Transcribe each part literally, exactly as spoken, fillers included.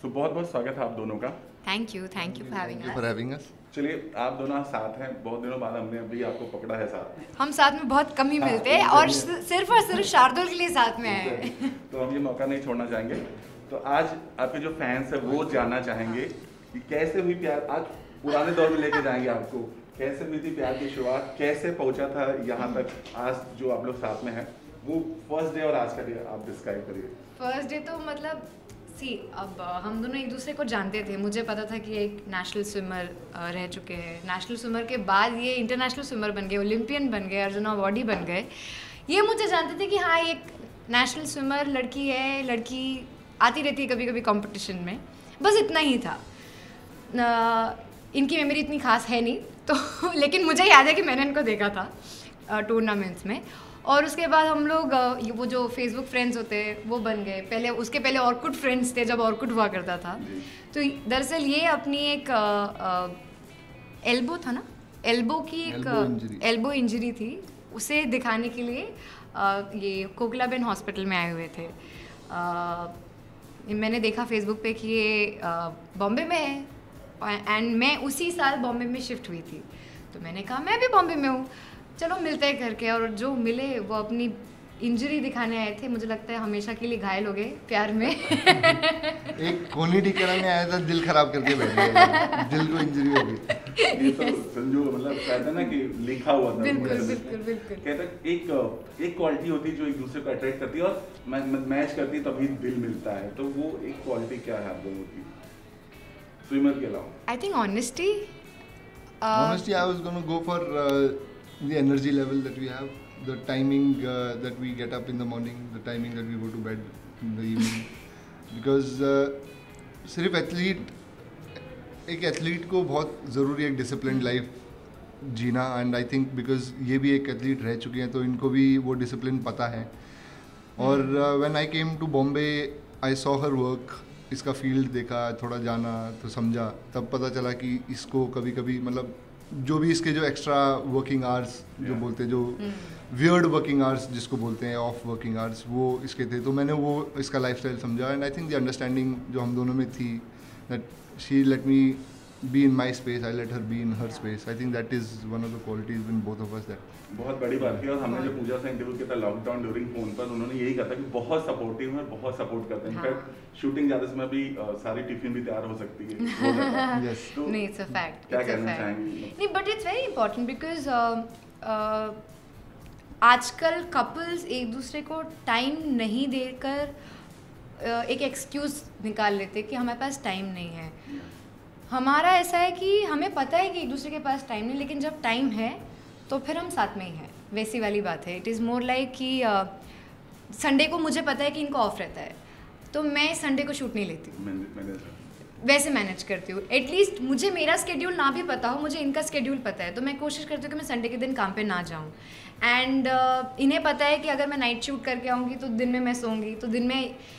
सो बहुत बहुत स्वागत है आप दोनों का। Thank you thank you for having for having us. चलिए, आप दोनों साथ हैं, बहुत दिनों बाद हमने अभी आपको पकड़ा है साथ में। हम साथ में बहुत कम ही हाँ, मिलते हैं और सिर्फ और सिर्फ शार्दुल के लिए साथ में आए। तो हम ये मौका नहीं छोड़ना चाहेंगे। तो आज आपके जो फैंस हैं वो जानना चाहेंगे कि कैसे हुई प्यार। आज पुराने दौर में लेके जाएंगे आपको, कैसे हुई थी प्यार की शुरुआत, कैसे पहुंचा था यहाँ तक, आज जो आप लोग साथ में हैं वो फर्स्ट डे और आज का डे आप डिस्क्राइब करिए। फर्स्ट डे तो मतलब सी अब हम दोनों एक दूसरे को जानते थे। मुझे पता था कि एक नेशनल स्विमर रह चुके हैं, नेशनल स्विमर के बाद ये इंटरनेशनल स्विमर बन गए, ओलंपियन बन गए, अर्जुन अवार्डी बन गए। ये मुझे जानते थे कि हाँ एक नेशनल स्विमर लड़की है, लड़की आती रहती है कभी कभी कंपटीशन में, बस इतना ही था। इनकी मेमोरी इतनी खास है नहीं तो लेकिन मुझे याद है कि मैंने इनको देखा था टूर्नामेंट्स में। और उसके बाद हम लोग वो जो फेसबुक फ्रेंड्स होते हैं वो बन गए। पहले उसके पहले ऑर्कुड फ्रेंड्स थे जब ऑर्कुड हुआ करता था। तो दरअसल ये अपनी एक एल्बो था ना, एल्बो की एक एल्बो इंजरी थी, उसे दिखाने के लिए आ, ये कोकिलाबेन हॉस्पिटल में आए हुए थे। आ, मैंने देखा फेसबुक पे कि ये बॉम्बे में है एंड मैं उसी साल बॉम्बे में शिफ्ट हुई थी। तो मैंने कहा मैं भी बॉम्बे में हूँ, चलो मिलते हैं करके। और जो मिले वो अपनी इंजरी दिखाने आए थे। मुझे लगता है हमेशा के लिए घायल हो गए प्यार में। एक कोनी टिकरा में आया था, दिल खराब करके बैठ गया, दिल को इंजरी हो गई। ये तो संजू मतलब कहते हैं ना कि लिखा हुआ था। बिल्कुल बिल्कुल बिल्कुल। कहते हैं एक एक क्वालिटी होती है जो एक दूसरे को अट्रैक्ट करती है और मैच करती है, तभी दिल मिलता है। तो वो एक क्वालिटी क्या है आप लोगों की स्विमर के अलावा? I think honesty. Honestly, I was going to go for uh, the energy level that we have, the timing uh, that we get up in the morning, the timing that we go to bed in the evening. Because uh, सिर्फ athlete एक athlete को बहुत ज़रूरी है एक discipline life जीना। And I think because ये भी एक एथलीट रह चुके हैं तो इनको भी वो डिसिप्लिन पता है। और when I came to Bombay I saw her work, इसका फील्ड देखा, थोड़ा जाना तो समझा, तब पता चला कि इसको कभी कभी मतलब जो भी इसके जो एक्स्ट्रा वर्किंग आवर्स जो बोलते हैं, जो वियर्ड वर्किंग आवर्स जिसको बोलते हैं, ऑफ वर्किंग आवर्स, वो इसके थे। तो मैंने वो इसका लाइफस्टाइल समझा। And I think the understanding जो हम दोनों में थी, that she let me be in my space, I let her be in her space. I think that is one of the qualities in both of us. That बहुत बड़ी बात है। और हमने जो पूजा से इंटरव्यू किया था लॉकडाउन ड्यूरिंग फोन पर, उन्होंने यही कहा था कि बहुत सपोर्टिव है, बहुत सपोर्ट करते हैं। इनफैक्ट शूटिंग ज्यादा समय भी सारी टिफिन भी तैयार हो सकती है। तो नहीं, इट्स अ फैक्ट, क्या कहना चाहेंगे? नहीं, but it's very important because आजकल कपल्स एक दूसरे को टाइम नहीं देकर uh, एक एक्सक्यूज निकाल लेते कि हमारे पास टाइम नहीं है। हमारा ऐसा है कि हमें पता है कि एक दूसरे के पास टाइम नहीं, लेकिन जब टाइम है तो फिर हम साथ में ही हैं, वैसी वाली बात है। इट इज़ मोर लाइक कि संडे uh, को मुझे पता है कि इनको ऑफ रहता है तो मैं संडे को शूट नहीं लेती हूँ, वैसे मैनेज करती हूँ। एटलीस्ट मुझे मेरा स्केड्यूल ना भी पता हो, मुझे इनका स्केड्यूल पता है, तो मैं कोशिश करती हूँ कि मैं संडे के दिन काम पे ना जाऊँ। एंड uh, इन्हें पता है कि अगर मैं नाइट शूट करके आऊँगी तो दिन में मैं सोऊंगी, तो दिन में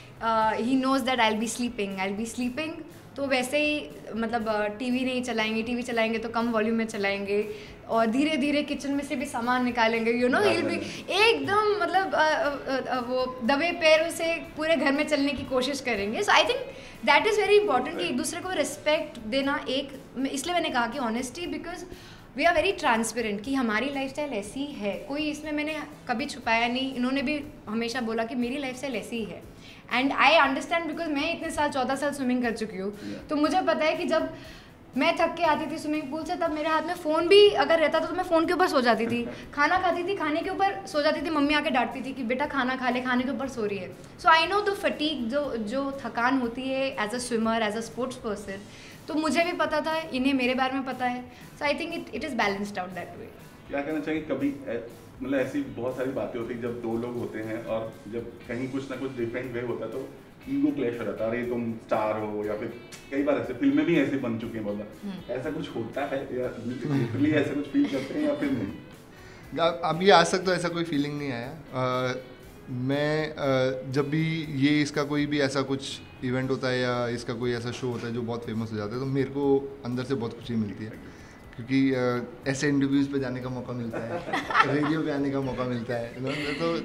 ही knows that I will be sleeping I will be sleeping तो वैसे ही मतलब टीवी नहीं चलाएंगे, टीवी चलाएंगे तो कम वॉल्यूम में चलाएंगे और धीरे धीरे किचन में से भी सामान निकालेंगे, यू नो हिल भी एकदम मतलब आ, आ, आ, वो दबे पैरों से पूरे घर में चलने की कोशिश करेंगे। So I think that is very important कि एक दूसरे को रिस्पेक्ट देना। एक इसलिए मैंने कहा कि honesty, because we are very transparent कि हमारी लाइफस्टाइल ऐसी है, कोई इसमें मैंने कभी छुपाया नहीं। इन्होंने भी हमेशा बोला कि मेरी लाइफस्टाइल ऐसी ही है एंड आई अंडरस्टैंड बिकॉज मैं इतने साल चौदह साल स्विमिंग कर चुकी हूँ। yeah. तो मुझे पता है कि जब मैं थक के आती थी स्विमिंग पूल से, तब मेरे हाथ में फ़ोन भी अगर रहता था तो मैं फ़ोन के ऊपर सो जाती थी, खाना खाती थी खाने के ऊपर सो जाती थी, मम्मी आके डांटती थी कि बेटा खाना खा ले, खाने के ऊपर सो रही है। So I know the fatigue, जो जो थकान होती है as a swimmer, as a sports person, तो मुझे भी पता था, इन्हें मेरे बारे में पता है। So I think it it is balanced out that way. क्या कहना चाहिए? कभी मतलब ऐसी बहुत सारी बातें होती हैं जब दो लोग होते हैं और जब कहीं कुछ ना कुछ डिफरेंट वे होता है तो ईगो क्लैश हो जाता है, अरे तुम स्टार हो, या फिर कई बार ऐसे फिल्में भी ऐसे बन चुकी हैं बहुत। ऐसा कुछ होता है या लिटरली ऐसा कुछ फील करते हैं या फिर नहीं? अभी आज तक तो ऐसा कोई फीलिंग नहीं आया। आ, मैं आ, जब भी ये इसका कोई भी ऐसा कुछ इवेंट होता है या इसका कोई ऐसा शो होता है जो बहुत फेमस हो जाता है तो मेरे को अंदर से बहुत खुशी मिलती है, क्योंकि ऐसे इंटरव्यूज़ पे जाने का मौका मिलता है, रेडियो पे आने का मौका मिलता है, तो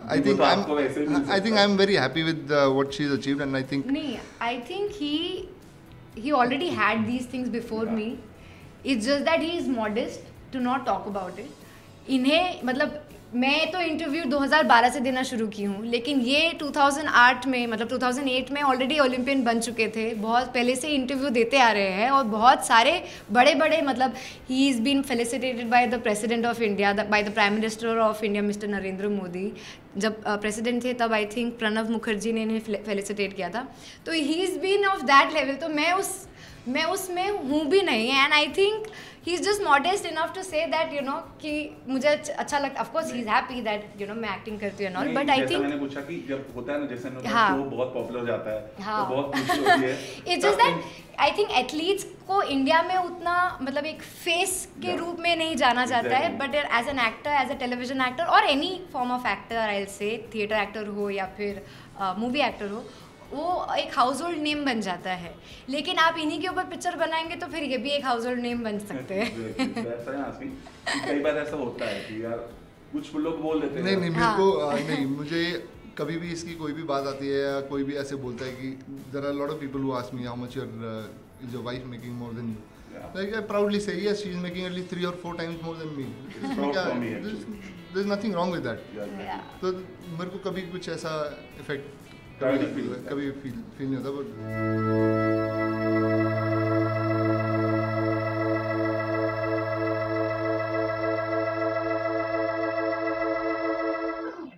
I think तो I'm आपको वैसे ही मिल I think सकता है। I'm very happy with uh, what she's achieved, and I think नहीं, I think he he already had these things before Yeah. me. It's just that he is modest to not talk about it. इन्हें मतलब मैं तो interview दो हज़ार बारह से देना शुरू की हूँ, लेकिन ये दो हज़ार आठ में मतलब दो हज़ार आठ में ऑलरेडी ओलंपियन बन चुके थे, बहुत पहले से इंटरव्यू देते आ रहे हैं और बहुत सारे बड़े बड़े मतलब ही is been felicitated by the president of India, by the prime minister of India mister Narendra Modi. जब प्रेसिडेंट थे तब आई थिंक प्रणब मुखर्जी ने इन्हें फेलिसिटेट किया था, तो he is been of that level. तो मैं उस मैं उसमें हूँ भी नहीं, and I think he is just modest enough to say that you know कि मुझे अच्छा लगता, of course he is happy that you know मैं एक्टिंग करती हूँ एंड ऑल, बट आई जैसा थिंक मैंने पूछा कि जब होता है ना, जैसे ना हाँ। शो बहुत पॉपुलर हो जाता है हाँ। तो बहुत खुशी होती है। It's just that I think athletes को इंडिया में उतना मतलब एक फेस के Yeah. रूप में नहीं जाना जाता है, Exactly. But as an actor, as a television actor और any form of actor, I will say theatre actor हो या फिर मूवी uh, एक्टर हो, वो एक हाउस होल्ड नेम बन जाता है। लेकिन आप इन्हीं के ऊपर पिक्चर बनाएंगे तो फिर ये भी एक हाउस होल्ड नेम बन सकते हैं। That's why I'm asking कि कई बार ऐसा होता है कि यार कुछ लोग बोल देते हैं नहीं नहीं मेरे हाँ। को uh, नहीं, मुझे कभी भी इसकी कोई भी बात आती है या कोई भी ऐसे बोलता है कि there are lot of people who ask me how much your is your wife making more than you, Yeah. Like I proudly say yes she is making at least three और four times more than me. proud for me, actually. There is nothing wrong with that. Yeah. तो मेरे को कभी कुछ ऐसा effect कभी कभी नहीं feel होता। कभी फील फील नहीं होता, बट